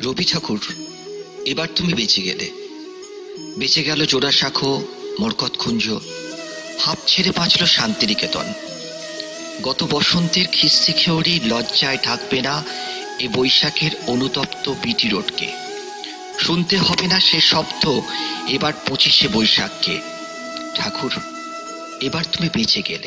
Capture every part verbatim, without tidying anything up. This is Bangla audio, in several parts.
রবি ঠাকুর, এবার তুমি বেঁচে গেলে। বেঁচে গেল জোড়াসাঁকো, মরকতকুঞ্জ, হাঁপ ছেড়ে বাঁচল শান্তিনিকেতন। গত বসন্তের খিস্তি খেউড়ি লজ্জায় ঢাকবে না এ বৈশাখের অনুতপ্ত বিটি রোডকে। শুনতে হবে না সে শব্দ এবার পঁচিশে বৈশাখকে। ঠাকুর, এবার তুমি বেঁচে গেলে।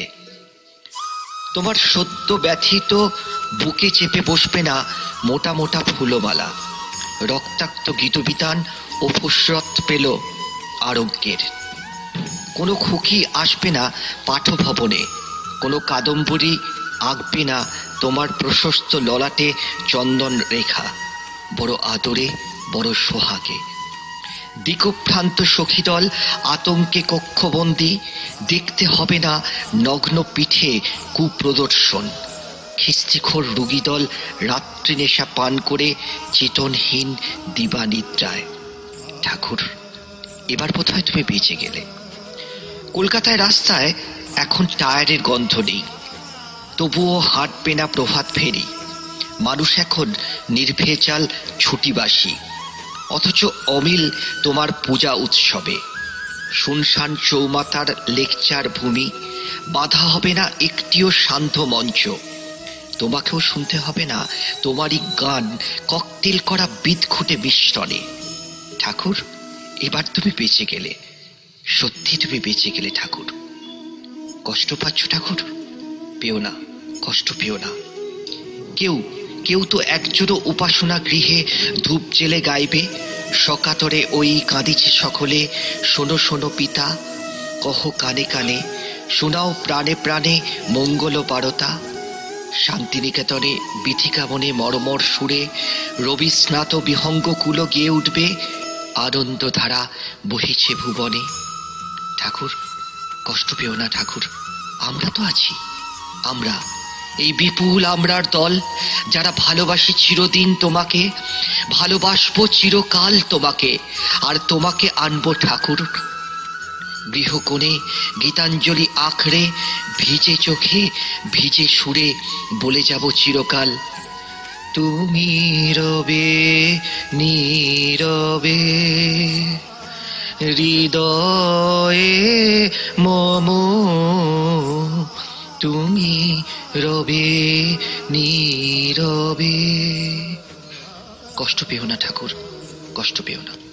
তোমার সদ্য ব্যথিত বুকে চেপে বসবে না মোটা মোটা ফুলমালা। রক্তাক্ত গীতবিতান ও ফুসরত পেল আরোগ্যের। কোনো খুকি আসবে না পাঠভবনে, কোনো কাদম্বরী আঁকবে না তোমার প্রশস্ত ললাটে চন্দন রেখা। বড় আদরে, বড় সোহাগে দিকভ্রান্ত সখীদল আতঙ্কে কক্ষবন্দী। দেখতে হবে না নগ্ন পিঠে কুপ্রদর্শন। খিস্তিখোর রুগীদল রাত্রি নেশা পান করে চেতনহীন দিবানিদ্রায়। ঠাকুর, এবার বোধহয় তুমি বেঁচে গেলে। কলকাতায় রাস্তায় এখন টায়ারের গন্ধ নেই, তবুও হাঁটবে না প্রভাত ফেরি। মানুষ এখন নির্ভেজাল ছুটিবাসী, অথচ অমিল তোমার পূজা উৎসবে। শুনশান চৌমাতার লেকচার ভূমি, বাধা হবে না একটিও সান্ধ্য মঞ্চ। তোমাকেও শুনতে হবে না তোমারই গান ককটেল করা বিদঘুটে মিশ্রণে। ঠাকুর, এবার তুমি বেঁচে গেলে। সত্যি তুমি বেঁচে গেলে ঠাকুর। কষ্ট পাচ্ছ ঠাকুর? পেও না, কষ্ট পেও না। কেউ কেউ তো একজোড়ো উপাসনা গৃহে ধূপ জেলে গাইবে সকাতরে ওই কাঁদিছে সকলে। শোনো শোনো পিতা, কহ কানে কানে, শোনাও প্রাণে প্রাণে মঙ্গল বারতা। শান্তিনিকেতনে বিথিকামনে মর্মর সুরে রবি স্নাত বিহঙ্গ কুল গেয়ে উঠবে আনন্দধারা বহিছে ভুবনে। ঠাকুর, কষ্ট পেও না ঠাকুর, আমরা তো আছি। আমরা এই বিপুল আমরার দল, যারা ভালোবাসি চিরদিন তোমাকে, ভালোবাসবো চিরকাল তোমাকে, আর তোমাকে আনবো ঠাকুর। গৃহকোণে গীতাঞ্জলি আখড়ে ভিজে চোখে ভিজে সুরে বলে যাব চিরকাল, তুমি রবে নীরবে হৃদয়ে মম, তুমি রবে নীরবে। কষ্ট পেও না ঠাকুর, কষ্ট পেও না।